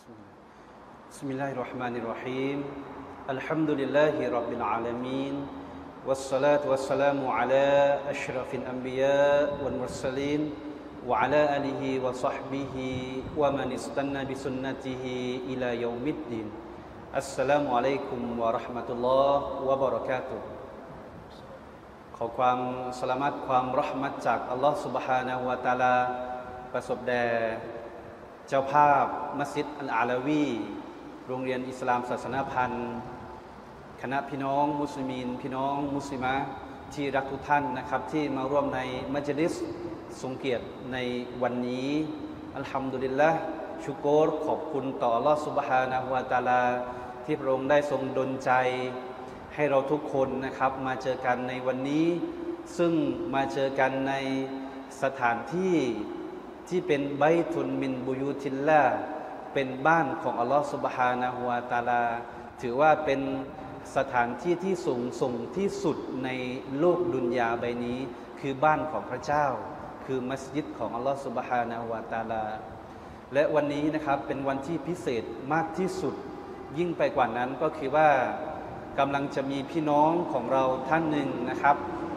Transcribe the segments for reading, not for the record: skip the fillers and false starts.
بسم الله الرحمن الرحيم الحمد لله رب العالمين والصلاة والسلام على أشرف الأنبياء والمرسلين وعلى آله وصحبه ومن استنى بسنته إلى يوم الدين السلام عليكم ورحمة الله وبركاته ขอความสลามัตความเราะห์มัตจากอัลลอฮฺ سبحانه และ تعالى ประสบแด่เจ้าภาพมัสยิดอัลอาลาวีโรงเรียนอิสลามศาสนาพันธ์คณะพี่น้องมุสลิมีนพี่น้องมุสลิมะที่รักทุกท่านนะครับที่มาร่วมในมัจลิสทรงเกียรติในวันนี้อัลฮัมดุลิลละห์ชุกรขอบคุณต่ออัลลอฮฺ سبحانه และ تعالى ที่พระองค์ได้ทรงดลใจให้เราทุกคนนะครับมาเจอกันในวันนี้ซึ่งมาเจอกันในสถานที่เป็นไบตุนมินบุยูติลลาห์เป็นบ้านของอัลลอฮฺ سبحانه และ تعالى ถือว่าเป็นสถานที่ที่สูงส่งที่สุดในโลกดุนยาใบนี้คือบ้านของพระเจ้าคือมัสยิดของอัลลอฮฺ سبحانه และ تعالى และวันนี้นะครับเป็นวันที่พิเศษมากที่สุดยิ่งไปกว่านั้นก็คือว่ากำลังจะมีพี่น้องของเราท่านหนึ่งนะครับ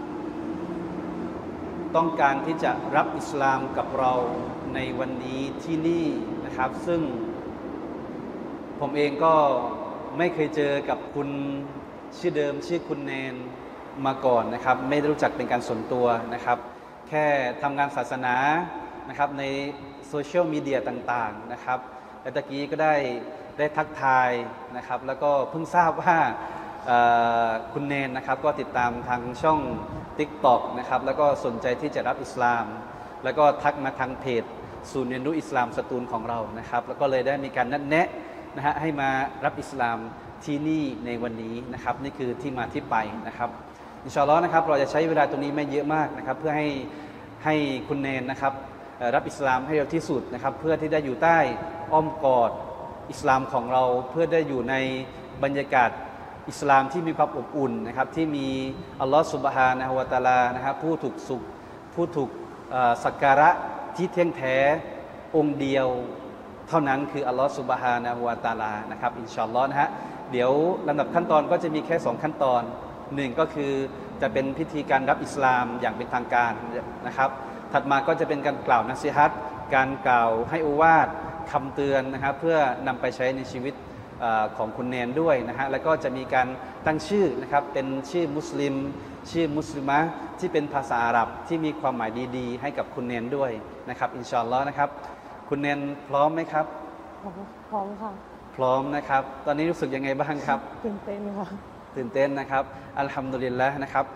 ต้องการที่จะรับอิสลามกับเราในวันนี้ที่นี่นะครับซึ่งผมเองก็ไม่เคยเจอกับคุณชื่อเดิมชื่อคุณแนนมาก่อนนะครับไม่ได้รู้จักเป็นการส่วนตัวนะครับแค่ทำงานศาสนานะครับในโซเชียลมีเดียต่างๆนะครับและตะกี้ก็ได้ทักทายนะครับแล้วก็เพิ่งทราบว่าคุณเนนนะครับก็ติดตามทางช่อง TikTok นะครับแล้วก็สนใจที่จะรับอิสลามแล้วก็ทักมาทางเพจศูนย์เรียนรู้อิสลามสตูลของเรานะครับแล้วก็เลยได้มีการนัดแนะนะฮะให้มารับอิสลามที่นี่ในวันนี้นะครับนี่คือที่มาที่ไปนะครับอินชาอัลลอฮ์นะครับเราจะใช้เวลาตรงนี้ไม่เยอะมากนะครับเพื่อให้คุณเนนนะครับรับอิสลามให้เร็วที่สุดนะครับเพื่อที่ได้อยู่ใต้อ้อมกอดอิสลามของเราเพื่อได้อยู่ในบรรยากาศอิสลามที่มีความอบอุ่นนะครับที่มีอัลลอฮฺซุบฮานะฮูวะตะอาลานะครับผู้ถูกสักการะที่เที่ยงแท้องค์เดียวเท่านั้นคืออัลลอฮฺซุบฮานะฮูวะตะอาลานะครับอินชาอัลลอฮ์นะฮะเดี๋ยวลำดับขั้นตอนก็จะมีแค่2ขั้นตอน1ก็คือจะเป็นพิธีการรับอิสลามอย่างเป็นทางการนะครับถัดมาก็จะเป็นการกล่าวนัสซีฮัตการกล่าวให้อุวาทคำเตือนนะครับเพื่อนำไปใช้ในชีวิตของคุณเนนด้วยนะฮะแล้วก็จะมีการตั้งชื่อนะครับเป็นชื่อมุสลิมชื่อมุสลิมะที่เป็นภาษาอาหรับที่มีความหมายดีๆให้กับคุณเนนด้วยนะครับอินชาอัลลอฮ์นะครับคุณเนนพร้อมไหมครับพร้อมค่ะพร้อมนะครับตอนนี้รู้สึกยังไงบ้างครับตื่นเต้นค่ะตื่นเต้นนะครับอัลฮัมดุลิลละห์นะครับ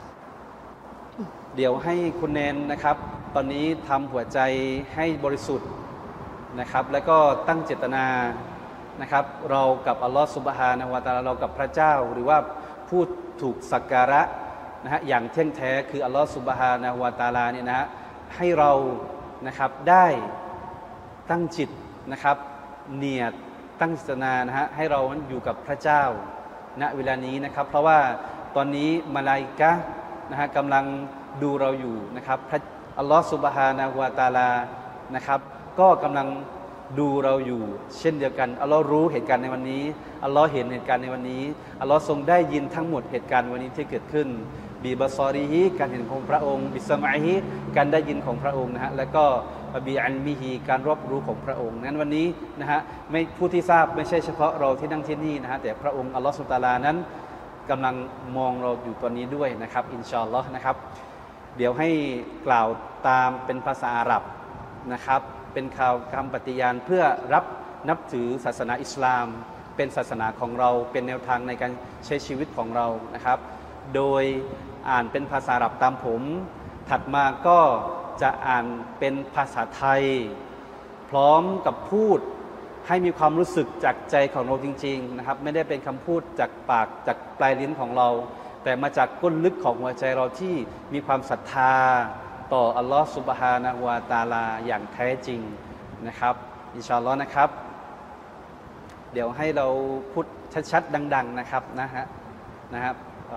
เดี๋ยวให้คุณเนนนะครับตอนนี้ทำหัวใจให้บริสุทธิ์นะครับแล้วก็ตั้งเจตนานะครับเรากับอัลลอฮฺซุบฮานะฮูวะตะอาลาเรากับพระเจ้าหรือว่าผู้ถูกสักการะนะฮะอย่างเที่ยงแท้คืออัลลอฮฺซุบฮานะฮูวะตะอาลาเนี่ยนะฮะให้เรานะครับได้ตั้งจิตนะครับเนียดตั้งเจตนานะฮะให้เราอยู่กับพระเจ้าณเวลานี้นะครับเพราะว่าตอนนี้มลาอิกะฮ์นะฮะกำลังดูเราอยู่นะครับพระอัลลอฮฺซุบฮานะฮูวะตะอาลานะครับก็กำลังดูเราอยู่เช่นเดียวกันอัลลอฮ์รู้เหตุการณ์ในวันนี้อัลลอฮ์เห็นเหตุการณ์ในวันนี้อัลลอฮ์ทรงได้ยินทั้งหมดเหตุการณ์วันนี้ที่เกิดขึ้นบีบาซอรีฮีการเห็นของพระองค์บิสมาอีฮีการได้ยินของพระองค์นะฮะแล้วก็บีอัลมิฮีการรอบรู้ของพระองค์นั้นวันนี้นะฮะไม่ผู้ที่ทราบไม่ใช่เฉพาะเราที่นั่งที่นี่นะฮะแต่พระองค์อัลลอฮ์ซุบฮานะฮูวะตะอาลานั้นกำลังมองเราอยู่ตอนนี้ด้วยนะครับอินชาอัลลอฮ์นะครับเดี๋ยวให้กล่าวตามเป็นภาษาอาหรับนะครับเป็นคำปฏิญาณเพื่อรับนับถือศาสนาอิสลามเป็นศาสนาของเราเป็นแนวทางในการใช้ชีวิตของเรานะครับโดยอ่านเป็นภาษาอาหรับตามผมถัดมาก็จะอ่านเป็นภาษาไทยพร้อมกับพูดให้มีความรู้สึกจากใจของเราจริงๆนะครับไม่ได้เป็นคำพูดจากปากจากปลายลิ้นของเราแต่มาจากก้นลึกของหัวใจเราที่มีความศรัทธาต่ออัลลอฮฺซุบฮานะฮูวะตะอาลาอย่างแท้จริงนะครับอินชาอัลลอฮ์นะครับเดี๋ยวให้เราพูดชัดๆดังๆนะครับนะครับ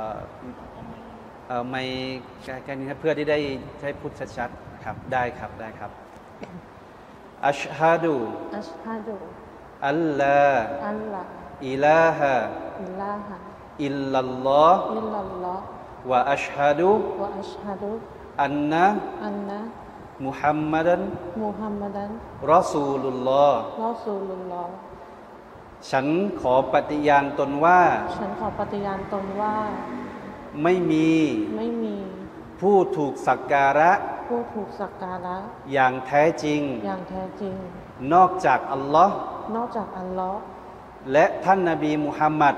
ไม่แค่นี้เพื่อที่ได้ใช้พูดชัดๆครับได้ครับอัชฮะดูอัลลาอัลลาอิลาฮะอิลาฮะอิลลัลลอฮ์อิลลัลลอฮ์วะอัชฮะดุวะอัชฮะดุอันนะอันนะมุฮัมมัดันมุฮัมมัดันรอซูลุลลอฮ์รอซูลุลลอฮ์ฉันขอปฏิญาณตนว่าฉันขอปฏิญาณตนว่าไม่มีผู้ถูกสักการะอย่างแท้จริงนอกจากอัลลอฮ์และท่านนบีมุฮัมมัด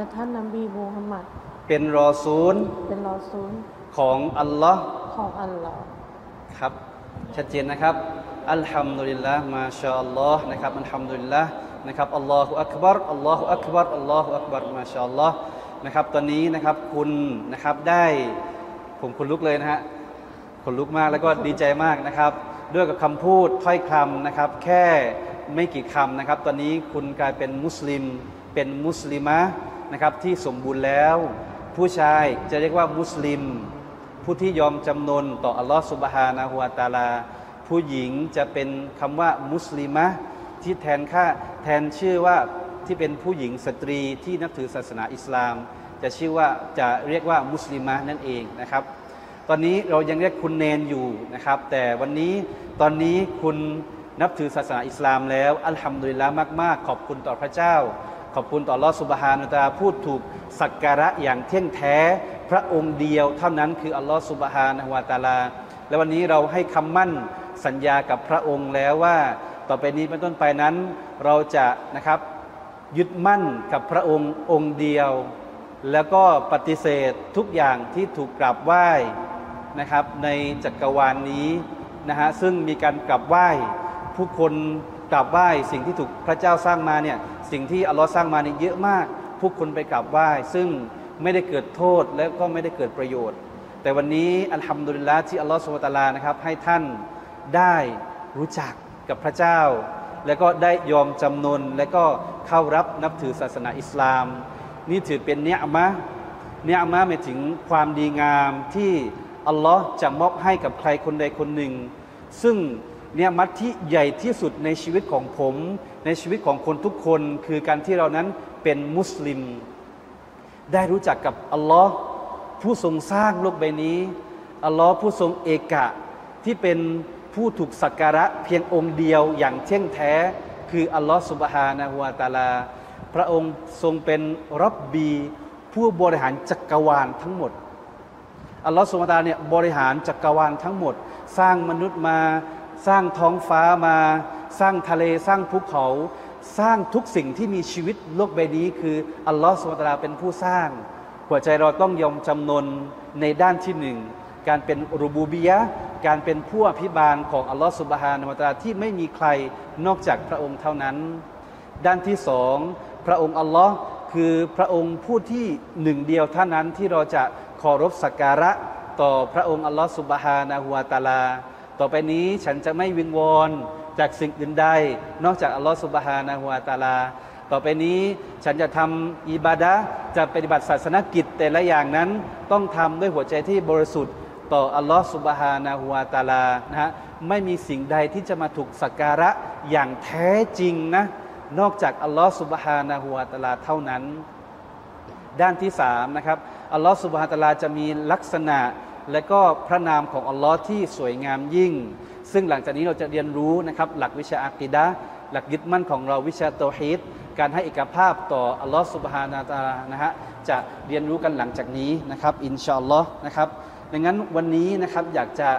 เป็นรอซูลของอัลลอฮ์ครับชัดเจนนะครับอัลฮัมดุลิลลาห์มาชาอัลลอฮ์นะครับอัลฮัมดุลิลลาห์นะครับอัลลอฮุอักบัรอัลลอฮุอักบัรอัลลอฮุอักบัรมาชาอัลลอฮ์นะครับตอนนี้นะครับคุณนะครับได้ผมขนลุกเลยนะฮะขนลุกมากแล้วก็ดีใจมากนะครับด้วยกับคำพูดถ้อยคำนะครับแค่ไม่กี่คำนะครับตอนนี้คุณกลายเป็นมุสลิมเป็นมุสลิมะนะครับที่สมบูรณ์แล้วผู้ชายจะเรียกว่ามุสลิมผู้ที่ยอมจำนนต่ออัลลอฮฺซุบฮานะฮูวะตะอาลาผู้หญิงจะเป็นคำว่ามุสลิมะที่แทนชื่อว่าที่เป็นผู้หญิงสตรีที่นับถือศาสนาอิสลามจะเรียกว่ามุสลิมะนั่นเองนะครับตอนนี้เรายังเรียกคุณเนนอยู่นะครับแต่ตอนนี้คุณนับถือศาสนาอิสลามแล้วอัลฮัมดุลิลละห์มากๆขอบคุณต่อพระเจ้าขอบคุณต่ออัลเลาะห์ซุบฮานะฮูวะตะอาลาผู้ถูกสักการะอย่างเที่ยงแท้พระองค์เดียวเท่านั้นคืออัลเลาะห์ซุบฮานะฮูวะตะอาลาและวันนี้เราให้คำมั่นสัญญากับพระองค์แล้วว่าต่อไปนี้เป็นต้นไปนั้นเราจะนะครับยึดมั่นกับพระองค์องค์เดียวแล้วก็ปฏิเสธทุกอย่างที่ถูกกราบไหว้นะครับในจักรวาลนี้นะฮะซึ่งมีการกราบไหว้ผู้คนกราบไหว้สิ่งที่ถูกพระเจ้าสร้างมาเนี่ยสิ่งที่อัลลอฮ์สร้างมาเนี่ยเยอะมากผู้คนไปกราบไหว้ซึ่งไม่ได้เกิดโทษและก็ไม่ได้เกิดประโยชน์แต่วันนี้อัลฮัมดุลิลละห์ที่อัลลอฮ์ซุบฮานะฮูวะตะอาลานะครับให้ท่านได้รู้จักกับพระเจ้าแล้วก็ได้ยอมจำนนและก็เข้ารับนับถือศาสนาอิสลามนี่ถือเป็นเนียมะหมายถึงความดีงามที่อัลลอฮ์จะมอบให้กับใครคนใดคนหนึ่งซึ่งเนียมะที่ใหญ่ที่สุดในชีวิตของผมในชีวิตของคนทุกคนคือการที่เรานั้นเป็นมุสลิมได้รู้จักกับอัลลอฮ์ผู้ทรงสร้างโลกใบนี้อัลลอฮ์ผู้ทรงเอกะที่เป็นผู้ถูกสักการะเพียงองค์เดียวอย่างเที่ยงแท้คืออัลลอฮ์ซุบฮานะฮูวะตะอาลาพระองค์ทรงเป็นร็อบบีผู้บริหารจักรวาลทั้งหมดอัลลอฮฺซุบฮานะฮูวะตะอาลาเนี่ยบริหารจักรวาลทั้งหมดสร้างมนุษย์มาสร้างท้องฟ้ามาสร้างทะเลสร้างภูเขาสร้างทุกสิ่งที่มีชีวิตโลกใบนี้คืออัลลอฮฺซุบฮานะฮูวะตะอาลาเป็นผู้สร้างหัวใจเราต้องยอมจำนนในด้านที่หนึ่งการเป็นรูบูบียะห์การเป็นผู้อภิบาลของอัลลอฮฺซุบฮานะฮูวะตะอาลาที่ไม่มีใครนอกจากพระองค์เท่านั้นด้านที่สองพระองค์อัลลอฮ์คือพระองค์ผู้ที่หนึ่งเดียวเท่านั้นที่เราจะเคารพสักการะต่อพระองค์อัลลอฮ์ซุบฮานะฮูวะตะอาลาต่อไปนี้ฉันจะไม่วิงวอนจากสิ่งอื่นใดนอกจากอัลลอฮ์ซุบฮานะฮูวะตะอาลาต่อไปนี้ฉันจะทำอิบาดะห์จะปฏิบัติศาสนกิจแต่ละอย่างนั้นต้องทำด้วยหัวใจที่บริสุทธิ์ต่ออัลลอฮ์ซุบฮานะฮูวะตะอาลานะฮะไม่มีสิ่งใดที่จะมาถูกสักการะอย่างแท้จริงนะนอกจากอัลลอฮ์ซุบฮานะฮูวะตะอาลาเท่านั้นด้านที่สามนะครับอัลลอฮ์ซุบฮานะฮูวะตะอาลาจะมีลักษณะและก็พระนามของอัลลอฮ์ที่สวยงามยิ่งซึ่งหลังจากนี้เราจะเรียนรู้นะครับหลักวิชาอะกีดะห์หลักยึดมั่นของเราวิชาเตาฮีดการให้เอกภาพต่ออัลลอฮ์ซุบฮานะฮูวะตะอาลานะฮะจะเรียนรู้กันหลังจากนี้นะครับอินชาอัลลอฮ์นะครับดังนั้นวันนี้นะครับอยากจะ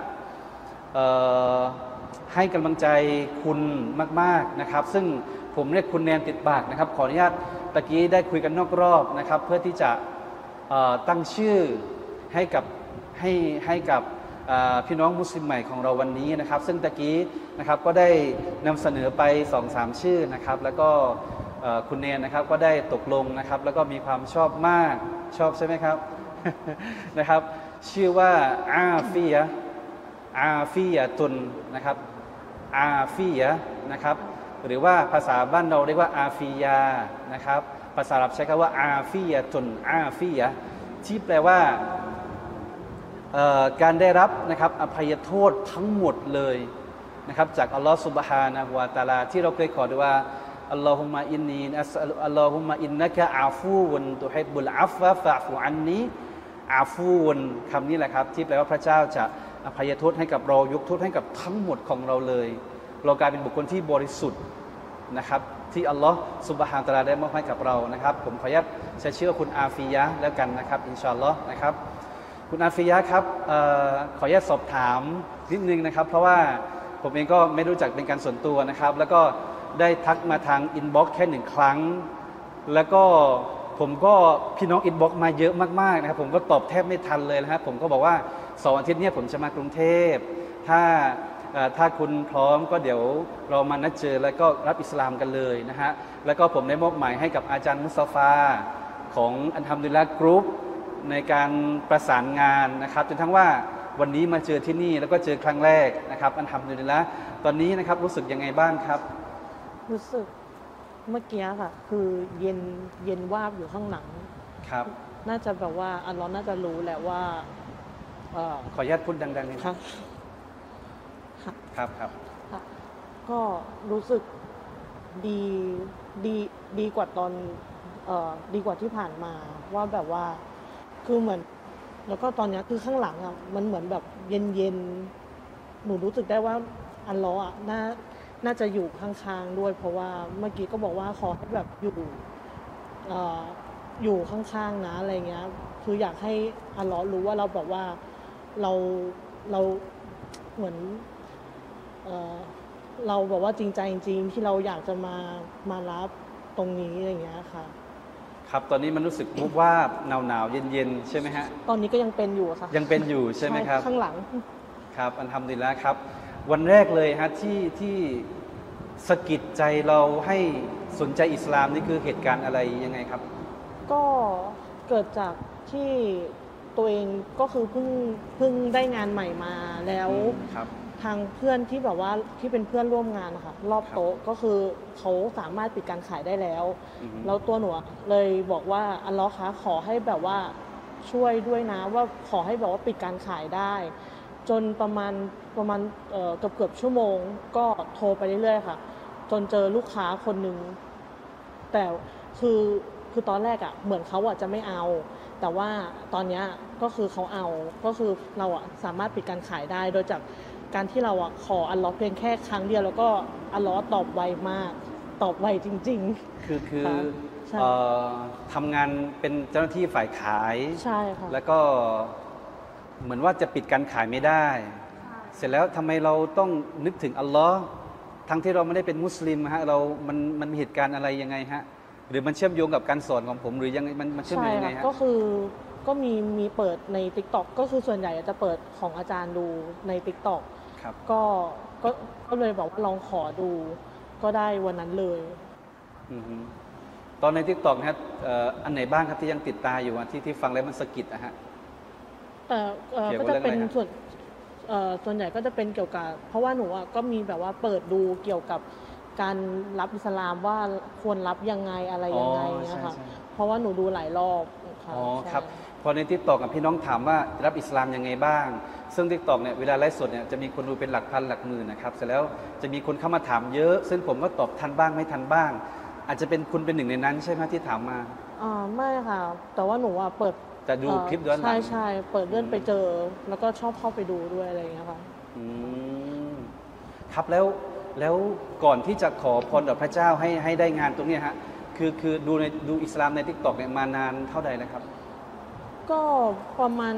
ให้กำลังใจคุณมากๆนะครับซึ่งผมเรียกคุณแนนติดปากนะครับขออนุญาตตะกี้ได้คุยกันนอกรอบนะครับเพื่อที่จะตั้งชื่อให้กับพี่น้องมุสลิมใหม่ของเราวันนี้นะครับซึ่งตะกี้นะครับก็ได้นำเสนอไป 2-3 ชื่อนะครับแล้วก็คุณแนนนะครับก็ได้ตกลงนะครับแล้วก็มีความชอบมากชอบใช่ไหมครับ นะครับชื่อว่าอาฟียะตุนนะครับอาฟียะนะครับหรือว่าภาษาบ้านเราเรียกว่าอาฟียานะครับภาษาอาหรับใช้คำว่าอาฟียะตุนอาฟียะที่แปลว่าการได้รับนะครับอภัยโทษทั้งหมดเลยนะครับจากอัลลอฮฺซุบฮานะฮูวะตะอาลาที่เราเคยขอด้วยว่าอัลลอฮุมะอินนีอัสอัลลอฮุมะอินนะกะอาฟูวันตุฮิบบุลอัฟฟะฟะฟูอันนีอาฟูวันคำนี้แหละครับที่แปลว่าพระเจ้าจะอภัยโทษให้กับเรายกโทษให้กับทั้งหมดของเราเลยเรากลายเป็นบุคคลที่บริสุทธิ์นะครับที่อัลลอฮ์ซุบฮานะฮูวะตะอาลาได้มอบให้กับเรานะครับผมขออนุญาตใช้ชื่อคุณอาฟิยะห์แล้วกันนะครับอินชาอัลลอฮ์นะครับคุณอาฟิยะห์ครับขออนุญาตสอบถามนิดนึงนะครับเพราะว่าผมเองก็ไม่รู้จักเป็นการส่วนตัวนะครับแล้วก็ได้ทักมาทางอินบ็อกซ์แค่1 ครั้งแล้วก็ผมก็พี่น้องอินบ็อกซ์มาเยอะมากๆนะครับผมก็ตอบแทบไม่ทันเลยนะครับผมก็บอกว่า2 อาทิตย์นี้ผมจะมากรุงเทพถ้าคุณพร้อมก็เดี๋ยวเรามานัดเจอแล้วก็รับอิสลามกันเลยนะฮะแล้วก็ผมได้มอบหมายให้กับอาจารย์มุสตาฟาของอันฮัมดุลิลละห์กรุ๊ปในการประสานงานนะครับจนทั้งว่าวันนี้มาเจอที่นี่แล้วก็เจอครั้งแรกนะครับอันฮัมดุลิลละห์ตอนนี้นะครับรู้สึกยังไงบ้างครับรู้สึกเมื่อกี้ค่ะคือเย็นวาบอยู่ข้างหลังครับน่าจะแบบว่าอัลเลาะห์น่าจะรู้แหละว่าขออนุญาตพูดดังๆนิดนึงค่ะครับครับก็รู้สึกดีดีดีกว่าตอนดีกว่าที่ผ่านมาว่าแบบว่าคือเหมือนแล้วก็ตอนนี้คือข้างหลังอ่ะมันเหมือนแบบเย็นหนูรู้สึกได้ว่าอัลเลาะห์อ่ะน่าจะอยู่ข้างๆด้วยเพราะว่าเมื่อกี้ก็บอกว่าขอให้แบบอยู่ข้างๆนะอะไรเงี้ยคืออยากให้อัลเลาะห์รู้ว่าเราแบบว่าเราเหมือนเราแบบว่าจริงใจจริงๆที่เราอยากจะมารับตรงนี้อะไรอย่างเงี้ยค่ะครับตอนนี้มันรู้สึกมุบว่าหนาวเย็นใช่ไหมฮะตอนนี้ก็ยังเป็นอยู่ค่ะยังเป็นอยู่ใช่ไหมครับข้างหลังครับอัลฮัมดุลิลละห์ครับวันแรกเลยฮะที่สะกิดใจเราให้สนใจอิสลามนี่คือเหตุการณ์อะไรยังไงครับก็เกิดจากที่ตัวเองก็คือเพิ่งได้งานใหม่มาแล้วทางเพื่อนที่แบบว่าที่เป็นเพื่อนร่วมงานนะคะรอบโต๊ะก็คือเขาสามารถปิดการขายได้แล้วแล้วตัวหนูเลยบอกว่าอัลเลาะห์คะขอให้แบบว่าช่วยด้วยนะว่าขอให้แบบว่าปิดการขายได้จนประมาณเกือบชั่วโมงก็โทรไปเรื่อยๆค่ะจนเจอลูกค้าคนหนึ่งแต่คือตอนแรกอ่ะเหมือนเขาอ่ะจะไม่เอาแต่ว่าตอนนี้ก็คือเขาเอาก็คือเราอ่ะสามารถปิดการขายได้โดยจากการที่เราอ่ะขออัลเลาะห์เพียงแค่ครั้งเดียวแล้วก็อัลเลาะห์ตอบไวมากตอบไวจริงๆคือทำงานเป็นเจ้าหน้าที่ฝ่ายขายใช่ค่ะแล้วก็เหมือนว่าจะปิดการขายไม่ได้เสร็จแล้วทำไมเราต้องนึกถึงอัลลอฮ์ทั้งที่เราไม่ได้เป็นมุสลิมฮะมันมีเหตุการณ์อะไรยังไงฮะหรือมันเชื่อมโยงกับการสอนของผมหรือยังไงมันเชื่อมโยงยังไงฮะก็คือก็มีเปิดใน TikTok ก็คือส่วนใหญ่จะเปิดของอาจารย์ดูใน TikTok ครับก็เลยบอกว่าลองขอดูก็ได้วันนั้นเลยตอนใน TikTok นะฮะอันไหนบ้างครับที่ยังติดตาอยู่ที่ฟังแล้วมันสะกิดนะฮะก็จะเป็นส่วนใหญ่ก็จะเป็นเกี่ยวกับเพราะว่าหนูก็มีแบบว่าเปิดดูเกี่ยวกับการรับอิสลามว่าควรรับยังไงอะไรยังไงนะคะเพราะว่าหนูดูหลายรอบค่ะอ๋อครับพอใน TikTok กับพี่น้องถามว่ารับอิสลามยังไงบ้างซึ่ง TikTok เนี่ยเวลาไลฟ์สดเนี่ยจะมีคนดูเป็นหลักพันหลักหมื่นนะครับเสร็จแล้วจะมีคนเข้ามาถามเยอะซึ่งผมก็ตอบทันบ้างไม่ทันบ้างอาจจะเป็นคุณเป็นหนึ่งในนั้นใช่ไหมที่ถามมาไม่ค่ะแต่ว่าหนูเปิดจะดูคลิปย้อนหลังใช่เปิดเลื่อนไปเจอแล้วก็ชอบเข้าไปดูด้วยอะไรอย่างเงี้ยค่ะครับแล้วก่อนที่จะขอพรต่อพระเจ้าให้ได้งานตรงนี้ฮะคือดูอิสลามใน TikTok เนี่ยมานานเท่าใดแล้วครับก็ประมาณ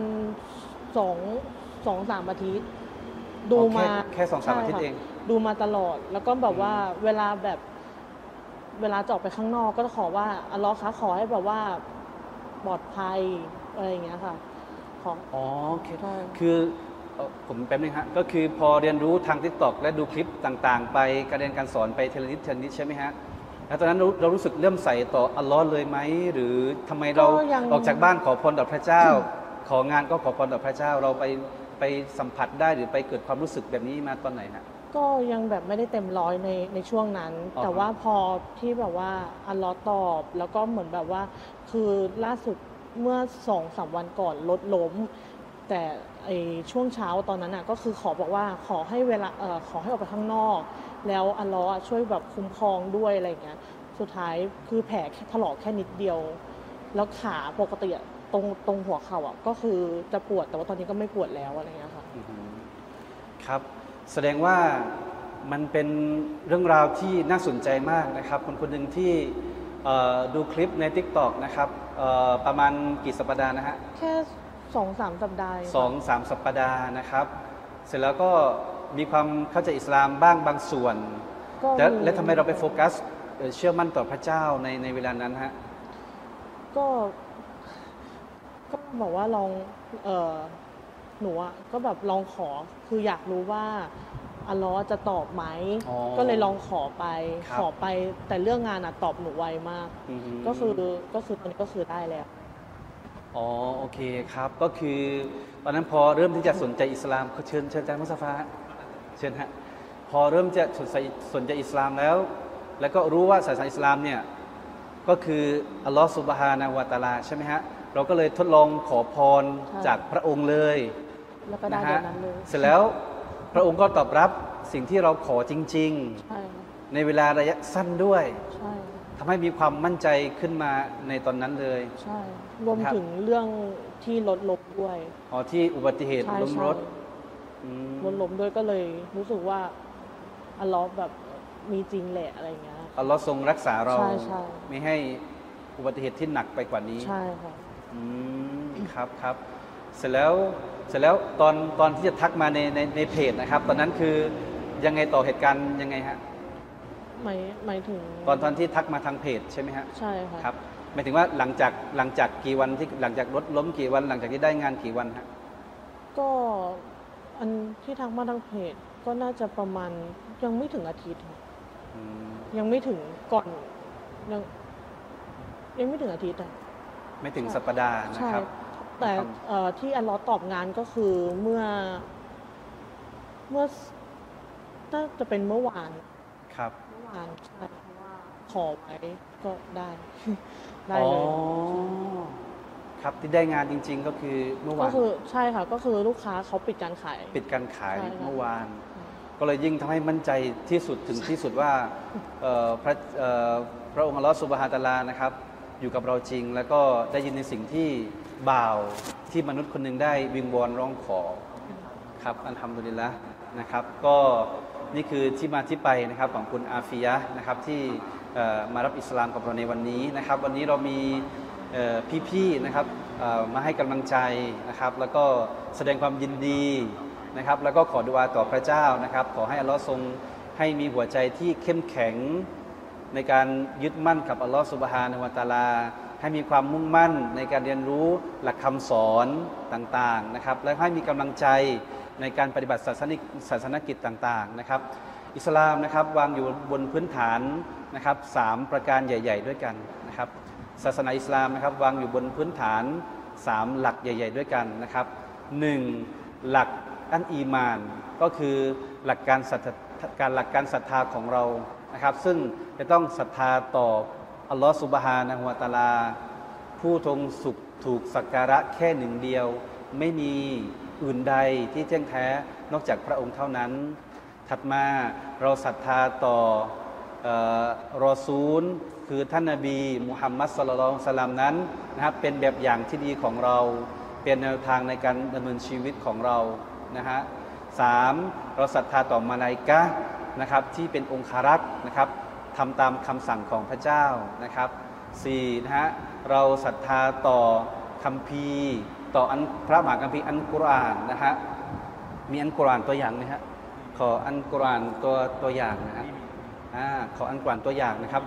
2-3 อาทิตย์ดูมาแค่ 2-3 อาทิตย์เองดูมาตลอดแล้วก็แบบว่าเวลาจะออกไปข้างนอกก็จะขอว่าอัลเลาะห์คะขอให้แบบว่าปลอดภัยอะไรอย่างเงี้ยค่ะโอเคคือผมแป๊บนึงฮะก็คือพอเรียนรู้ทาง TikTok และดูคลิปต่างๆไปการเรียนการสอนไปเทเลนิดใช่ไหมฮะแล้วตอนนั้นเรารู้สึกเลื่อมใสต่ออัลลอฮ์เลยไหมหรือทำไมเราออกจากบ้านขอพรต่อพระเจ้าของานก็ขอพรต่อพระเจ้าเราไปสัมผัสได้หรือไปเกิดความรู้สึกแบบนี้มาตอนไหนฮะก็ยังแบบไม่ได้เต็มร้อยในช่วงนั้นแต่ว่าพอที่แบบว่าอัลเลาะห์ตอบแล้วก็เหมือนแบบว่าคือล่าสุดเมื่อ 2-3 วันก่อนรถล้มแต่ช่วงเช้าตอนนั้นก็คือบอกว่าขอให้ขอให้ออกไปข้างนอกแล้วอัลเลาะห์ช่วยแบบคุ้มครองด้วยอะไรเงี้ยสุดท้ายคือแผลแค่ถลอกแค่นิดเดียวแล้วขาปกติอะตรงหัวเข่าอ่ะก็คือจะปวดแต่ว่าตอนนี้ก็ไม่ปวดแล้วอะไรเงี้ยค่ะครับแสดงว่ามันเป็นเรื่องราวที่น่าสนใจมากนะครับคนหนึ่งที่ดูคลิปใน TikTok นะครับประมาณกี่สัปดาห์นะฮะแค่2-3 สัปดาห์ 2-3 สัปดาห์นะครับเสร็จแล้วก็มีความเข้าใจอิสลามบ้างบางส่วนและทำไมเราไปโฟกัสเชื่อมั่นต่อพระเจ้าในเวลานั้นฮะก็บอกว่าลองหนูก็แบบลองขอคืออยากรู้ว่าอัลเลาะห์จะตอบไหมก็เลยลองขอไปแต่เรื่องงานตอบหนูไวมากก็คือตอนนี้ก็คือได้แล้วอ๋อโอเคครับก็คือตอนนั้นพอเริ่มที่จะสนใจอิสลามเชิญอาจารย์มุสตาฟาเชิญฮะพอเริ่มจะสนใจอิสลามแล้วก็รู้ว่าศาสนาอิสลามเนี่ยก็คืออัลลอฮฺซุบฮานะฮูวะตะอาลาใช่ไหมฮะเราก็เลยทดลองขอพรจากพระองค์เลยแล้วก็ได้แบบนั้นเลยเสร็จแล้วพระองค์ก็ตอบรับสิ่งที่เราขอจริงๆในเวลาระยะสั้นด้วยทำให้มีความมั่นใจขึ้นมาในตอนนั้นเลยใช่รวมถึงเรื่องที่รถล้มด้วยอ๋อที่อุบัติเหตุล้มรถล้มด้วยก็เลยรู้สึกว่าอัลเลาะห์แบบมีจริงแหละอะไรอย่างเงี้ยอัลเลาะห์ทรงรักษาเราไม่ให้อุบัติเหตุที่หนักไปกว่านี้ใช่ค่ะครับเสร็จแล้วตอนที่จะทักมาในเพจนะครับตอนนั้นคือยังไงต่อเหตุการณ์ยังไงฮะหมายถึงตอนที่ทักมาทางเพจใช่ไหมฮะใช่ค่ะครับหมายถึงว่าหลังจากกี่วันที่หลังจากรถล้มกี่วันหลังจากที่ได้งานกี่วันฮะก็อันที่ทักมาทางเพจก็น่าจะประมาณยังไม่ถึงอาทิตย์ยังไม่ถึงก่อนยังไม่ถึงอาทิตย์ไม่ถึงสัปดาห์นะครับแต่ที่อัลเลาะห์ตอบงานก็คือเมื่อน่าจะเป็นเมื่อวานครับเมื่อวานใช่เพราะว่าขอไว้ก็ได้เลยครับที่ได้งานจริงๆก็คือเมื่อวานก็คือใช่ค่ะก็คือลูกค้าเขาปิดการขายเมื่อวานก็เลยยิ่งทำให้มั่นใจที่สุดถึงที่สุดว่าพระองค์อัลเลาะห์ซุบฮานะฮูวะตะอาลานะครับอยู่กับเราจริงแล้วก็ได้ยินในสิ่งที่บ่าวที่มนุษย์คนหนึ่งได้วิงวอนร้องขอครับอัลฮัมดุลิลละห์นะครับก็นี่คือที่มาที่ไปนะครับของคุณอาฟิยะห์นะครับที่มารับอิสลามกับเราในวันนี้นะครับวันนี้เรามีพี่ๆนะครับมาให้กำลังใจนะครับแล้วก็แสดงความยินดีนะครับแล้วก็ขอดุอาต่อพระเจ้านะครับขอให้อัลลอฮ์ทรงให้มีหัวใจที่เข้มแข็งในการยึดมั่นกับอัลลอฮ์ซุบฮานะฮูวะตะอาลาให้มีความมุ่งมั่นในการเรียนรู้หลักคำสอนต่างๆนะครับและให้มีกำลังใจในการปฏิบัติศาสนกิจต่างๆนะครับอิสลามนะครับวางอยู่บนพื้นฐานนะครับ3ประการใหญ่ๆด้วยกันนะครับศาสนาอิสลามนะครับวางอยู่บนพื้นฐาน3หลักใหญ่ๆด้วยกันนะครับ1หลักอันอีมานก็คือหลักการศรัทธาของเรานะครับซึ่งจะต้องศรัทธาต่ออัลลอฮฺซุบฮานะฮูวะตะอาลาผู้ทรงสุขถูกสักการะแค่หนึ่งเดียวไม่มีอื่นใดที่แจ้งแท้นอกจากพระองค์เท่านั้นถัดมาเราศรัทธาต่อรอซูลคือท่านนบีมุฮัมมัดศ็อลลัลลอฮุอะลัยฮิวะซัลลัมนั้นนะครับเป็นแบบอย่างที่ดีของเราเป็นแนวทางในการดำเนินชีวิตของเรานะฮะ3เราศรัทธาต่อมาลาอิกะฮ์นะครับที่เป็นองคารักษ์นะครับทำตามคำสั่งของพระเจ้านะครับ4นะฮะเราศรัทธาต่อคัมภีร์ต่อพระมหาคัมภีร์อัลกุรอานนะฮะมีอัลกุรอานตัวอย่างไหมฮะขออัลกุรอานตัวอย่างนะฮะขออัลกุรอานตัวอย่างนะครับ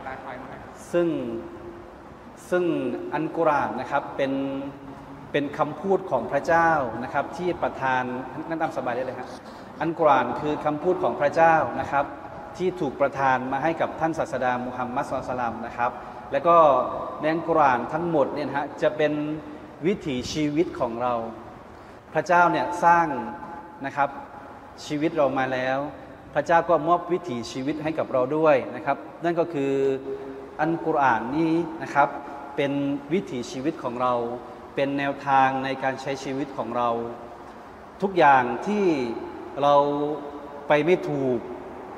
ซึ่งอัลกุรอานนะครับเป็นคำพูดของพระเจ้านะครับที่ประทานนั่งตามสบายได้เลยครับอัลกุรอานคือคำพูดของพระเจ้านะครับที่ถูกประทานมาให้กับท่านศาสดามุฮัมมัดศ็อลลัลลอฮุอะลัยฮิวะซัลลัมนะครับแล้วก็ในอัลกุรอานทั้งหมดเนี่ยนะฮะจะเป็นวิถีชีวิตของเราพระเจ้าเนี่ยสร้างนะครับชีวิตเรามาแล้วพระเจ้าก็มอบวิถีชีวิตให้กับเราด้วยนะครับนั่นก็คืออัลกุรอานนี้นะครับเป็นวิถีชีวิตของเราเป็นแนวทางในการใช้ชีวิตของเราทุกอย่างที่เราไปไม่ถูก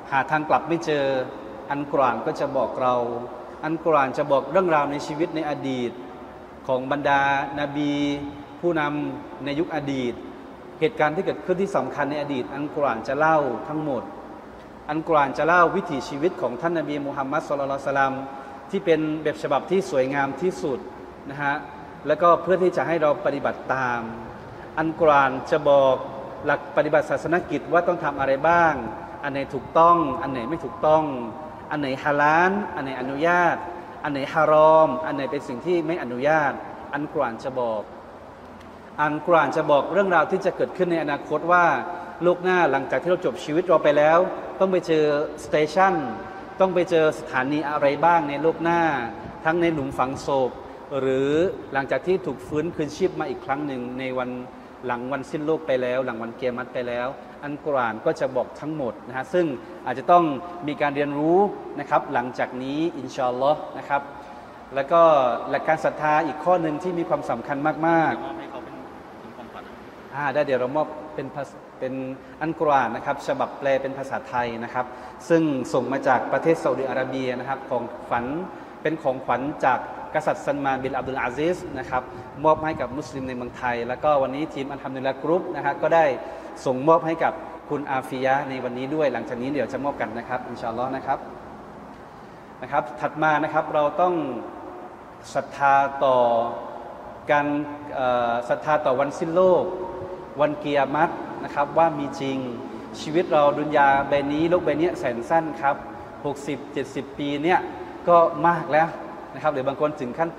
หาทางกลับไม่เจออัลกุรอานก็จะบอกเราอัลกุรอานจะบอกเรื่องราวในชีวิตในอดีตของบรรดานาบีผู้นำในยุคอดีตเหตุการณ์ที่เกิดขึ้นที่สำคัญในอดีตอัลกุรอานจะเล่าทั้งหมดอัลกุรอานจะเล่าวิถีชีวิตของท่านนบีมุฮัมมัดศ็อลลัลลอฮุอะลัยฮิวะซัลลัมที่เป็นแบบฉบับที่สวยงามที่สุดนะฮะแล้วก็เพื่อที่จะให้เราปฏิบัติตามอัลกุรอานจะบอกหลักปฏิบัติศาสนกิจว่าต้องทำอะไรบ้างอันไหนถูกต้องอันไหนไม่ถูกต้องอันไหนฮาลาลอันไหนอนุญาตอันไหนฮารอมอันไหนเป็นสิ่งที่ไม่อนุญาตอัลกุรอานจะบอกอัลกุรอานจะบอกเรื่องราวที่จะเกิดขึ้นในอนาคตว่าโลกหน้าหลังจากที่เราจบชีวิตเราไปแล้วต้องไปเจอสเตชันต้องไปเจอสถานีอะไรบ้างในโลกหน้าทั้งในหลุมฝังศพหรือหลังจากที่ถูกฟื้นคืนชีพมาอีกครั้งหนึ่งในวันหลังวันสิ้นโลกไปแล้วหลังวันเกียรติไปแล้วอัลกุรอานก็จะบอกทั้งหมดนะฮะซึ่งอาจจะต้องมีการเรียนรู้นะครับหลังจากนี้อินชาอัลลอฮ์นะครับแล้วก็หลักการศรัทธาอีกข้อหนึ่งที่มีความสำคัญมากมอบให้เขาเป็นของขวัญได้เดี๋ยวเรามอบเป็นอัลกุรอานนะครับฉบับแปลเป็นภาษาไทยนะครับซึ่งส่งมาจากประเทศซาอุดิอาระเบียนะครับของขวัญเป็นของขวัญจากกษัตริย์ซัลมานบินอับดุลอาซิซนะครับมอบให้กับมุสลิมในเมืองไทยแล้วก็วันนี้ทีมอัลฮัมดุลิลละห์กรุ๊ปนะฮะก็ได้ส่งมอบให้กับคุณอาฟิยะในวันนี้ด้วยหลังจากนี้เดี๋ยวจะมอบกันนะครับอินชาอัลลอฮ์นะครับถัดมานะครับเราต้องศรัทธาต่อการศรัทธาต่อวันสิ้นโลกวันกิยามัตนะครับว่ามีจริงชีวิตเราดุนยาใบนี้โลกใบนี้แสนสั้นครับ60-70 ปีเนี่ยก็มากแล้วนะครับหรือบางคนถึงขั้น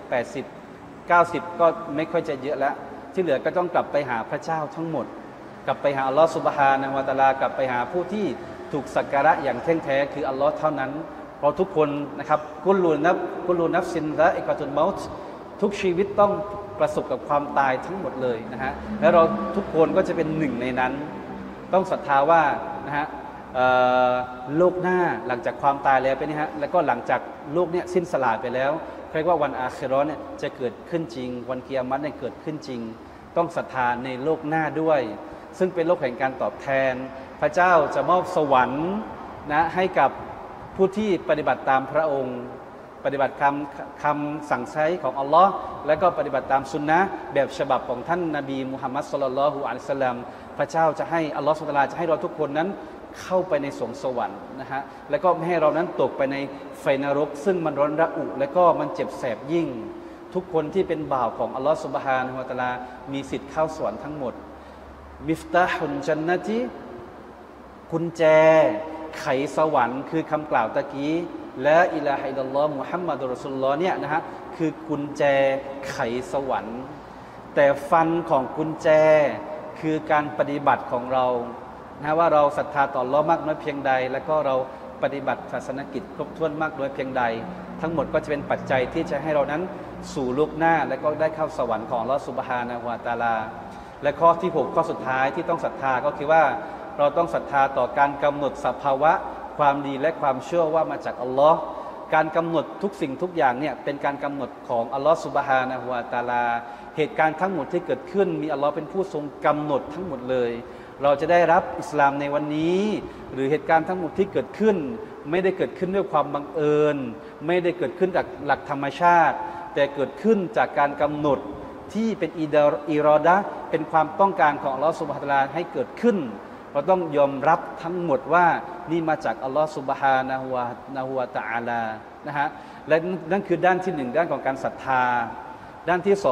80-90-90ก็ไม่ค่อยจะเยอะแล้วที่เหลือก็ต้องกลับไปหาพระเจ้าทั้งหมดกลับไปหาอัลลอฮฺซุบฮานะฮูวะตะอาลากลับไปหาผู้ที่ถูกสักการะอย่างแท้แท้คืออัลลอฮ์เท่านั้นเพราะทุกคนนะครับกุลูนัฟซินซะอิกะตุลเมาต์ทุกชีวิตต้องประสบกับความตายทั้งหมดเลยนะฮะแล้วเราทุกคนก็จะเป็นหนึ่งในนั้นต้องศรัทธาว่านะฮะโลกหน้าหลังจากความตายแล้วเป็นนี่ฮะแล้วก็หลังจากโลกเนี้ยสิ้นสลายไปแล้วเรียกว่าวันอาคิเราะห์เนี่ยจะเกิดขึ้นจริงวันกิยามัตเนี่ยเกิดขึ้นจริงต้องศรัทธาในโลกหน้าด้วยซึ่งเป็นโลกแห่งการตอบแทนพระเจ้าจะมอบสวรรค์นะให้กับผู้ที่ปฏิบัติตามพระองค์ปฏิบัติคำสั่งใช้ของอัลลอฮ์และก็ปฏิบัติตามสุนนะแบบฉบับของท่านนบีมุฮัมมัดศ็อลลัลลอฮุอะลัยฮิวะซัลลัมพระเจ้าจะให้อัลลอฮ์ซุบฮานะฮูวะตะอาลาจะให้เราทุกคนนั้นเข้าไปในสวงสวรรค์นะฮะแล้วก็ไม่ให้เรานั้นตกไปในไฟนรกซึ่งมันร้อนระอุและก็มันเจ็บแสบยิ่งทุกคนที่เป็นบ่าวของอัลลอฮ์ซุบฮานะฮูวะตะอาลามีสิทธิ์เข้าสวรรค์ทั้งหมดมิฟตาฮุนญันนะติกุญแจไขสวรรค์คือคำกล่าวตะกี้ละอิลาฮะอิลลัลลอฮ์มุฮัมมัดุรรอซูลุลลอฮ์เนี่ยนะฮะคือกุญแจไขสวรรค์แต่ฟันของกุญแจคือการปฏิบัติของเรานะว่าเราศรัทธาต่ออัลเลาะห์มากน้อยเพียงใดแล้วก็เราปฏิบัติศาสนกิจครบถ้วนมากน้อยเพียงใดทั้งหมดก็จะเป็นปัจจัยที่จะให้เรานั้นสู่โลกหน้าและก็ได้เข้าสวรรค์ของอัลเลาะห์ซุบฮานะฮูวะตะอาลาและข้อที่6ข้อสุดท้ายที่ต้องศรัทธาก็คือว่าเราต้องศรัทธาต่อการกำหนดสภาวะความดีและความเชื่อว่ามาจากอัลลอฮ์การกำหนดทุกสิ่งทุกอย่างเนี่ยเป็นการกำหนดของอัลลอฮ์ซุบฮานะฮูวะตะอาลาเหตุการณ์ทั้งหมดที่เกิดขึ้นมีอัลลอฮ์เป็นผู้ทรงกำหนดทั้งหมดเลยเราจะได้รับอิสลามในวันนี้หรือเหตุการณ์ทั้งหมดที่เกิดขึ้นไม่ได้เกิดขึ้นด้วยความบังเอิญไม่ได้เกิดขึ้นจากหลักธรรมชาติแต่เกิดขึ้นจากการกำหนดที่เป็นอิรอดะห์เป็นความต้องการของอัลลอฮ์ซุบฮานะฮูวะตะอาลาให้เกิดขึ้นเราต้องยอมรับทั้งหมดว่านี่มาจากอัลลอฮ์ซุบฮานะฮูวะตะอาลานะฮะและนั่นคือด้านที่1ด้านของการศรัทธาด้านที่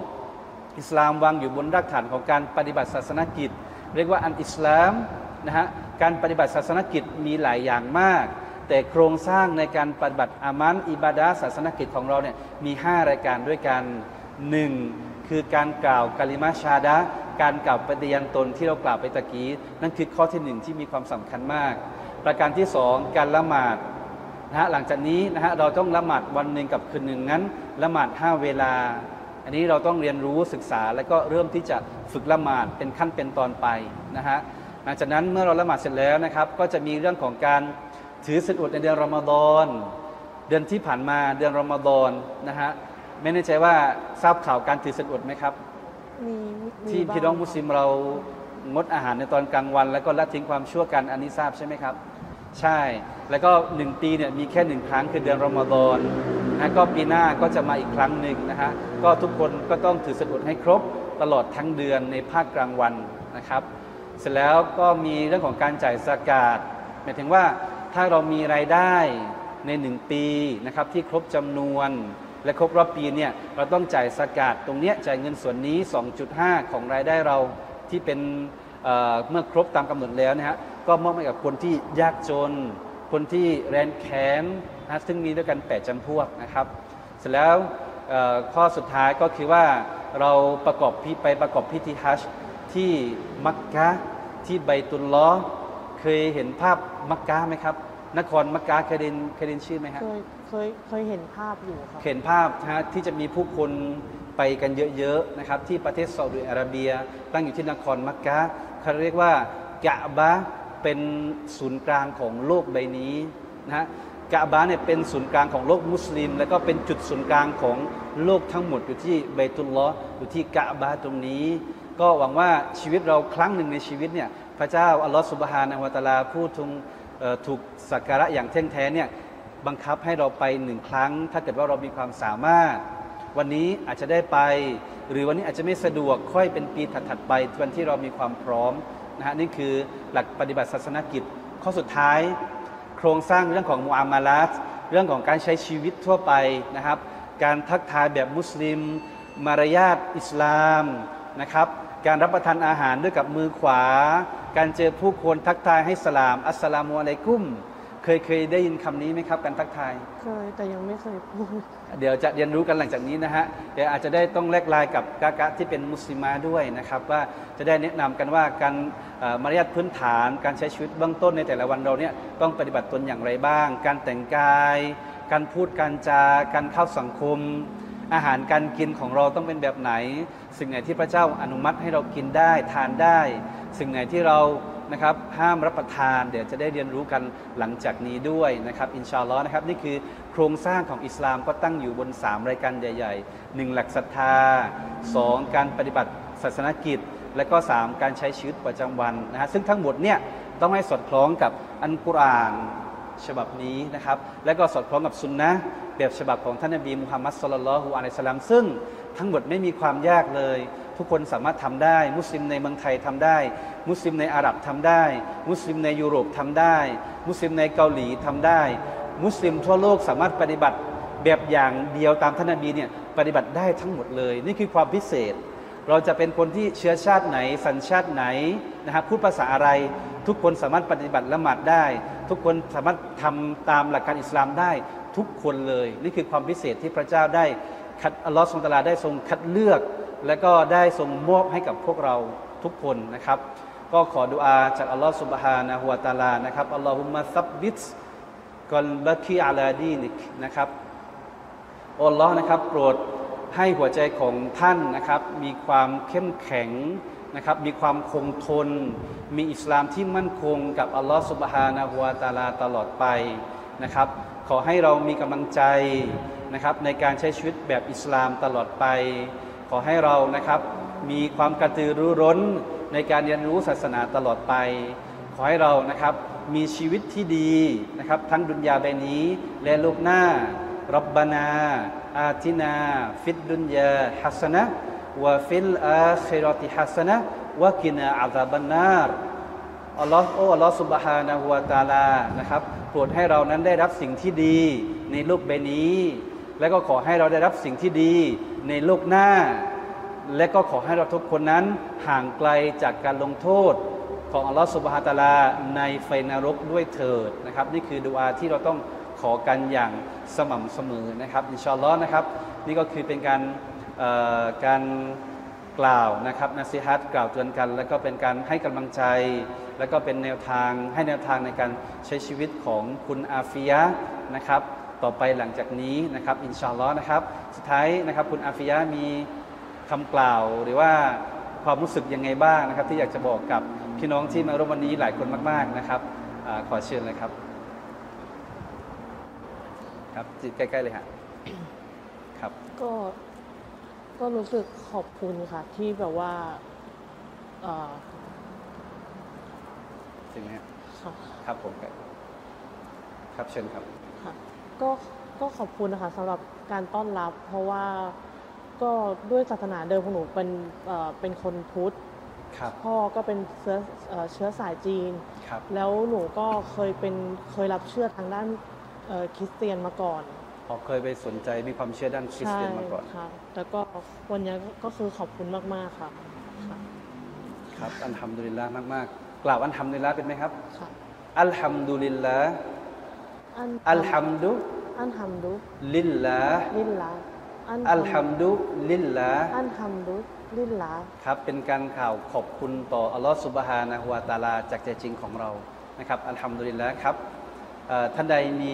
2อิสลามวางอยู่บนรากฐานของการปฏิบัติศาสนกิจเรียกว่าอันอิสลามนะฮะการปฏิบัติศาสนกิจมีหลายอย่างมากแต่โครงสร้างในการปฏิบัติอามันอิบาดะห์ศาสนกิจของเราเนี่ยมี5รายการด้วยกัน1คือการกล่าวกะลิมะฮ์ชาฮาดะห์การกล่าวปฏิญาณตนที่เรากล่าวไปตะกี้นั่นคือข้อที่1ที่มีความสำคัญมากประการที่2การละหมาดนะฮะหลังจากนี้นะฮะเราต้องละหมาดวันหนึ่งกับคืนหนึ่งงั้นละหมาด5เวลาอันนี้เราต้องเรียนรู้ศึกษาแล้วก็เริ่มที่จะฝึกละหมาดเป็นขั้นเป็นตอนไปนะฮะหลังจากนั้นเมื่อเราละหมาดเสร็จแล้วนะครับก็จะมีเรื่องของการถือศีลอดในเดือนรอมฎอนเดือนที่ผ่านมาเดือนรอมฎอนนะฮะไม่แน่ใจว่าทราบข่าวการถือศีลอดไหมครับที่พี่น้องมุสลิมเรางดอาหารในตอนกลางวันแล้วก็ละทิ้งความชั่วกันอันนี้ทราบใช่ไหมครับใช่ แล้วก็1 ปีเนี่ยมีแค่1 ครั้งคือเดือนรอมฎอนนะก็ปีหน้าก็จะมาอีกครั้งหนึ่งนะฮะก็ทุกคนก็ต้องถือศีลอดให้ครบตลอดทั้งเดือนในภาคกลางวันนะครับเสร็จแล้วก็มีเรื่องของการจ่ายซากาตหมายถึงว่าถ้าเรามีรายได้ใน1 ปีนะครับที่ครบจำนวนและครบรอบปีเนี่ยเราต้องจ่ายซากาตตรงเนี้ยจ่ายเงินส่วนนี้ 2.5 ของรายได้เราที่เป็นเมื่อครบตามกำหนดแล้วนะฮะก็มอบให้กับคนที่ยากจนคนที่แรนแค้นนะซึ่งมีด้วยกัน8 จำพวกนะครับเสร็จแล้วข้อสุดท้ายก็คือว่าเราประกอบพิธีฮัจญ์ที่มักกะห์ที่ไบตุลลอฮ์เคยเห็นภาพมักกะห์ไหมครับนครมักกะห์เคยได้ยินชื่อไหมครับเคยเห็นภาพอยู่ครับเห็นภาพนะที่จะมีผู้คนไปกันเยอะๆนะครับที่ประเทศซาอุดิอาระเบียตั้งอยู่ที่นครมักกะห์เขาเรียกว่ากะบะห์เป็นศูนย์กลางของโลกใบนี้นะฮะกะบะห์เนี่ยเป็นศูนย์กลางของโลกมุสลิมแล้วก็เป็นจุดศูนย์กลางของโลกทั้งหมดอยู่ที่ไบตุลลอฮ์อยู่ที่กะบะห์ตรงนี้ก็หวังว่าชีวิตเราครั้งหนึ่งในชีวิตเนี่ยพระเจ้าอัลลอฮฺซุบฮานะฮูวะตะอาลาผู้ถูกสักการะอย่างแท้งแท้เนี่ยบังคับให้เราไป1 ครั้งถ้าเกิดว่าเรามีความสามารถวันนี้อาจจะได้ไปหรือวันนี้อาจจะไม่สะดวกค่อยเป็นปีถัดๆไปวันที่เรามีความพร้อมนะฮะนี่คือหลักปฏิบัติศาสนกิจข้อสุดท้ายโครงสร้างเรื่องของมุอามาละห์เรื่องของการใช้ชีวิตทั่วไปนะครับการทักทายแบบมุสลิมมารยาทอิสลามนะครับการรับประทานอาหารด้วยกับมือขวาการเจอผู้คนทักทายให้สลามอัสสลามุอะลัยกุมเคยได้ยินคำนี้ไหมครับการทักทายเคยแต่ยังไม่เคยพูดเดี๋ยวจะเรียนรู้กันหลังจากนี้นะฮะเดี๋ยวอาจจะได้ต้องแลกไลน์กับกะที่เป็นมุสลิมาด้วยนะครับว่าจะได้แนะนำกันว่าการมารยาทพื้นฐานการใช้ชีวิตเบื้องต้นในแต่ละวันเราเนี่ยต้องปฏิบัติตนอย่างไรบ้างการแต่งกายการพูดการจาการเข้าสังคมอาหารการกินของเราต้องเป็นแบบไหนสิ่งไหนที่พระเจ้าอนุมัติให้เรากินได้ทานได้สิ่งไหนที่เรานะครับห้ามรับประทานเดี๋ยวจะได้เรียนรู้กันหลังจากนี้ด้วยนะครับอินชาอัลลอฮ์นะครับนี่คือโครงสร้างของอิสลามก็ตั้งอยู่บน3 รายการใหญ่ๆ1หลักศรัทธา2การปฏิบัติศาสนกิจและก็3การใช้ชีวิตประจำวันนะฮะซึ่งทั้งหมดเนี่ยต้องให้สอดคล้องกับอัลกุรอานฉบับนี้นะครับและก็สอดคล้องกับซุนนะห์แบบฉบับของท่านนบีมุฮัมมัดศ็อลลัลลอฮุอะลัยฮิวะซัลลัมซึ่งทั้งหมดไม่มีความยากเลยทุกคนสามารถทำได้มุสลิมในเมืองไทยทำได้มุสลิมในอาหรับทำได้มุสลิมในยุโรปทำได้มุสลิมในเกาหลีทำได้มุสลิมทั่วโลกสามารถปฏิบัติแบบอย่างเดียวตามท่านนบีเนี่ยปฏิบัติได้ทั้งหมดเลยนี่คือความพิเศษเราจะเป็นคนที่เชื้อชาติไหนสัญชาติไหนนะครับพูดภาษาอะไรทุกคนสามารถปฏิบัติละหมาดได้ทุกคนสามารถทำตามหลักการอิสลามได้ทุกคนเลยนี่คือความพิเศษที่พระเจ้าได้อัลลอฮฺซุบฮานะฮูวะตะอาลาได้ทรงคัดเลือกและก็ได้ทรงมอบให้กับพวกเราทุกคนนะครับก็ขอดุอาจากอัลลอฮฺซุบฮานะฮูวะตะอาลานะครับอัลลอฮุมมะซับบิตกอลบะกีอะลาดีนิกนะครับอัลลอฮ์นะครับโปรดให้หัวใจของท่านนะครับมีความเข้มแข็งนะครับมีความคงทนมีอิสลามที่มั่นคงกับอัลลอฮฺซุบฮานะฮูวะตะอาลาตลอดไปนะครับขอให้เรามีกำลังใจนะครับในการใช้ชีวิตแบบอิสลามตลอดไปขอให้เรานะครับมีความกระตือรือร้นในการเรียนรู้ศาสนาตลอดไปขอให้เรานะครับมีชีวิตที่ดีนะครับทั้งดุนยาใบนี้และโลกหน้ารับบานาอาตินาฟิดดุนยาฮัสนะวะฟิลอาคิเราะติฮัสนะวะกินาอะซาบันนารอัลลอฮ์ซุบฮานะฮูวะตะอาลานะครับโปรดให้เรานั้นได้รับสิ่งที่ดีในโลกใบนี้และก็ขอให้เราได้รับสิ่งที่ดีในโลกหน้าและก็ขอให้เราทุกคนนั้นห่างไกลจากการลงโทษของอัลลอฮฺซุบฮานะฮูวะตะอาลาในไฟนรกด้วยเถิดนะครับนี่คือดุอาที่เราต้องขอกันอย่างสม่ำเสมอนะครับอินชาอัลลอฮ์นะครับนี่ก็คือเป็นการกล่าวนะครับนะซีฮัตกล่าวเตือนกันแล้วก็เป็นการให้กำลังใจแล้วก็เป็นแนวทางให้แนวทางในการใช้ชีวิตของคุณอาฟิยะนะครับต่อไปหลังจากนี้นะครับอินชาอัลลอฮ์นะครับสุดท้ายนะครับคุณอาฟิยะมีคำกล่าวหรือว่าความรู้สึกยังไงบ้างนะครับที่อยากจะบอกกับพี่น้องที่มาร่วมวันนี้หลายคนมากๆนะครับขอเชิญเลยครับครับจิตใกล้ๆเลยฮะครับก็รู้สึกขอบคุณค่ะที่แบบว่าจริงไหมค่ะครับผมครับเชิญครับค่ะก็ก็ขอบคุณนะคะสำหรับการต้อนรับ เพราะว่าก็ด้วยศาสนาเดิมของหนูเป็นคนพุทธครับพ่อก็เป็นเชื้อสายจีนครับแล้วหนูก็เคยรับเชื่อทางด้านคริสเตียนมาก่อนพอเคยไปสนใจมีความเชื่อด้านคริสเตียนมาก่อนใช่ค่ะแล้วก็วันนี้ก็คือขอบคุณมากๆค่ะค่ะครับอัลฮัมดุลิลละห์มากๆกล่าวอัลฮัมดุลิลละห์เป็นไหมครับค่ะอัลฮัมดุลิลละห์ อัลฮัมดุอันฮัมดุลิลละห์ลิลลาอัลฮัมดุลิลละห์อันฮัมดุลิลลาครับเป็นการกล่าวขอบคุณต่ออัลลอฮฺซุบฮานะฮูวะตะอาลาจากใจจริงของเรานะครับอัลฮัมดุลิลละห์ครับท่านใดมี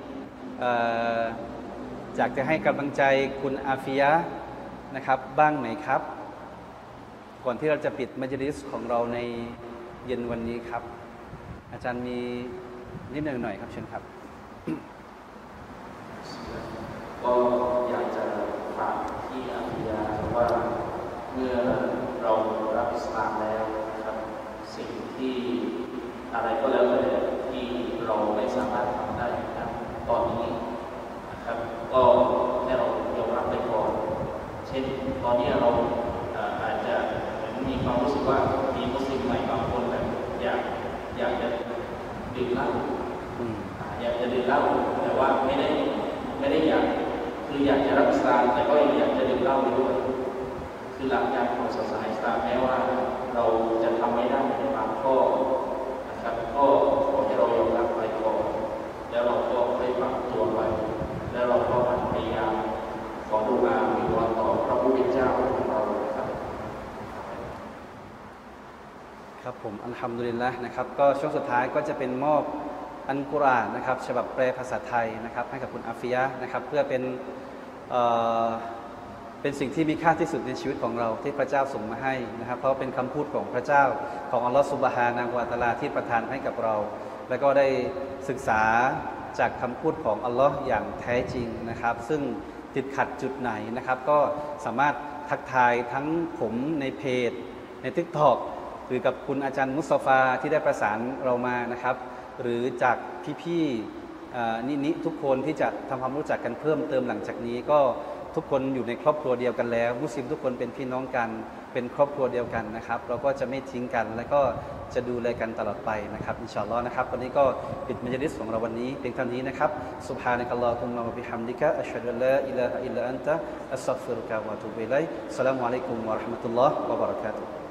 อยากจะให้กำลังใจคุณอาฟิยะห์นะครับบ้างไหมครับ ก่อนที่เราจะปิดมัจลิสของเราในเย็นวันนี้ครับ อาจารย์มีนิดหน่อยครับเชิญครับก็อยากจะฝากที่อาฟิยาว่าเมื่อเรารับอิสลามแล้วนะครับสิ่งที่อะไรก็แล้วแต่ที่เราไม่สามารถทำได้นะตอนนี้นะครับก็ให้เรายอมรับไปก่อนเช่นตอนนี้เราอาจจะมีความรู้สึกว่ามีมุสลิมใหม่บางคนแบบอยากจะดื่มเหล้าอยากจะดื่มเหล้าแต่ว่าไม่ได้อยากคืออยากจะรับอิสลามแต่ก็อยากจะดื่มเหล้าด้วยคือหลักการของศาสนาอิสลามแม้ว่าเราจะทำไม่ได้ในบางข้อนะครับก็ขอให้เรายอมรับไปก่อนแล้วเราก็ค่อยปรับตัวไปแล้วเราก็พยายามขอดุอาวิงวอนต่อพระผู้เป็นเจ้าของเราครับครับผมอัลฮัมดุลิลละห์นะครับก็ช่วงสุดท้ายก็จะเป็นมอบอัลกุรอานนะครับฉบับแปลภาษาไทยนะครับให้กับคุณอาฟิยะห์นะครับเพื่อเป็นสิ่งที่มีค่าที่สุดในชีวิตของเราที่พระเจ้าส่งมาให้นะครับเพราะเป็นคำพูดของพระเจ้าของอัลลอฮฺซุบฮานะฮูวะตะอาลาที่ประทานให้กับเรา แล้วก็ได้ศึกษาจากคำพูดของอัลลอฮ์อย่างแท้จริงนะครับซึ่งติดขัดจุดไหนนะครับก็สามารถทักทายทั้งผมในเพจใน TikTok หรือกับคุณอาจารย์มุสตาฟาที่ได้ประสานเรามานะครับหรือจากพี่ๆนิทุกคนที่จะทำความรู้จักกันเพิ่มเติมหลังจากนี้ก็ทุกคนอยู่ในครอบครัวเดียวกันแล้วมุสลิมทุกคนเป็นพี่น้องกันเป็นครอบครัวเดียวกันนะครับเราก็จะไม่ทิ้งกันและก็จะดูแลกันตลอดไปนะครับอินชาอัลลอฮ์นะครับวันนี้ก็ปิดมัจลิสของเราวันนี้เพียงเท่านี้นะครับซุบฮานะกัลลอฮุมมะวะบิฮัมดิกะอัชฮะดุอัลลาอิลาฮะอิลลัลอันตะอัสตัฆฟิรุกะวะอะตูบิอิลัยฮิสสลามุอะลัยกุมวะเราะห์มะตุลลอฮ์วะบะเราะกาตุฮ์